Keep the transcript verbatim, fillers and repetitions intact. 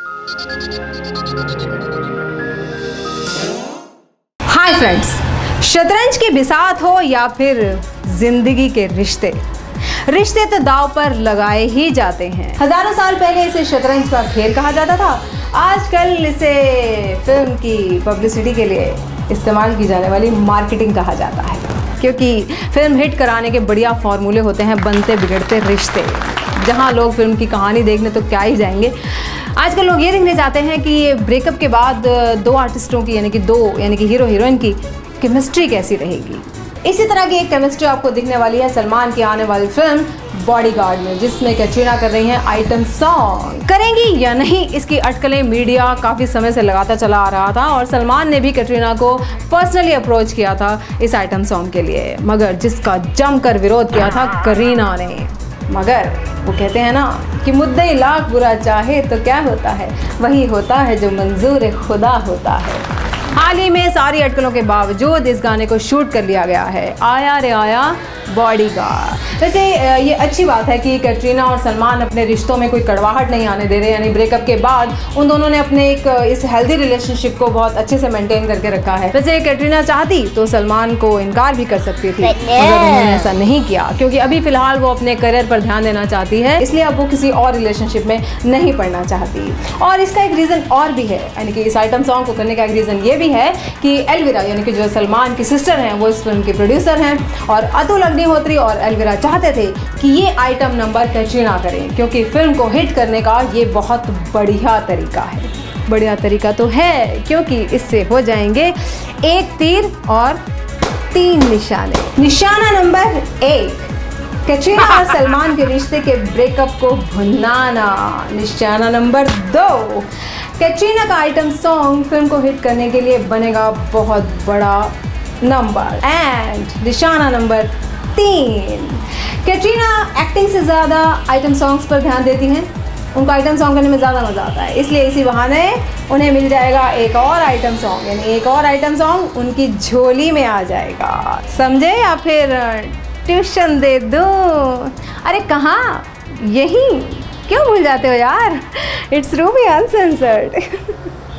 Hi friends, शतरंज की बिसात हो या फिर जिंदगी के रिश्ते, रिश्ते तो दांव पर लगाए ही जाते हैं। हजारों साल पहले इसे शतरंज का खेल कहा जाता था। आजकल इसे फिल्म की पब्लिसिटी के लिए इस्तेमाल की जाने वाली मार्केटिंग कहा जाता है, क्योंकि फिल्म हिट कराने के बढ़िया फॉर्मूले होते हैं बनते बिगड़ते रिश्ते। जहां लोग फिल्म की कहानी देखने तो क्या ही जाएंगे, आजकल लोग ये देखने जाते हैं कि ये ब्रेकअप के बाद दो आर्टिस्टों की यानी कि दो यानी कि हीरो हीरोइन की केमिस्ट्री कैसी रहेगी। इसी तरह की एक केमिस्ट्री आपको दिखने वाली है सलमान की आने वाली फिल्म बॉडीगार्ड में, जिसमें कैटरीना कर रही हैं आइटम सॉन्ग। करेंगी या नहीं, इसकी अटकलें मीडिया काफ़ी समय से लगाता चला आ रहा था और सलमान ने भी कैटरीना को पर्सनली अप्रोच किया था इस आइटम सॉन्ग के लिए, मगर जिसका जमकर विरोध किया था करीना ने। मगर वो कहते हैं ना कि मुद्दे लाख बुरा चाहे तो क्या होता है, वही होता है जो मंजूर खुदा होता है। हाल ही में सारी अटकलों के बावजूद इस गाने को शूट कर लिया गया है, आया रे आया बॉडीगार्ड। वैसे ये अच्छी बात है कि कैटरीना और सलमान अपने रिश्तों में कोई कड़वाहट नहीं आने दे रहे, यानी ब्रेकअप के बाद उन दोनों ने अपने एक इस हेल्दी रिलेशनशिप को बहुत अच्छे से मेंटेन करके रखा है। वैसे कैटरीना चाहती तो सलमान को इनकार भी कर सकती थी, मगर उन्होंने ऐसा नहीं किया, क्योंकि अभी फिलहाल वो अपने करियर पर ध्यान देना चाहती है, इसलिए अब वो किसी और रिलेशनशिप में नहीं पड़ना चाहती। और इसका एक रीज़न और भी है, यानी कि इस आइटम सॉन्ग को करने का एक रीज़न ये भी है कि एलवीरा यानी कि जो सलमान की सिस्टर हैं वो इस फिल्म की प्रोड्यूसर हैं, और अतुल अग्निहोत्री और एलवीरा चाहते थे कि ये आइटम नंबर कैटरीना करें, क्योंकि फिल्म को हिट करने का ये बहुत बढ़िया तरीका है। बढ़िया तरीका तो है, क्योंकि इससे हो जाएंगे एक तीर और तीन निशाने। निशाना नंबर एक, कैटरीना और सलमान के रिश्ते के ब्रेकअप को भुनाना। निशाना नंबर दो, कैटरीना का आइटम सॉन्ग फिल्म को हिट करने के लिए बनेगा बहुत बड़ा नंबर। एंड निशाना नंबर तीन, कैटरीना एक्टिंग से ज़्यादा आइटम सॉन्ग्स पर ध्यान देती हैं, उनको आइटम सॉन्ग करने में ज़्यादा मज़ा आता है, इसलिए इसी बहाने उन्हें मिल जाएगा एक और आइटम सॉन्ग, यानी एक और आइटम सॉन्ग उनकी झोली में आ जाएगा। समझे या फिर ट्यूशन दे दूँ? अरे कहाँ, यही क्यों भूल जाते हो यार, इट्स रूबी अनसेंसर्ड।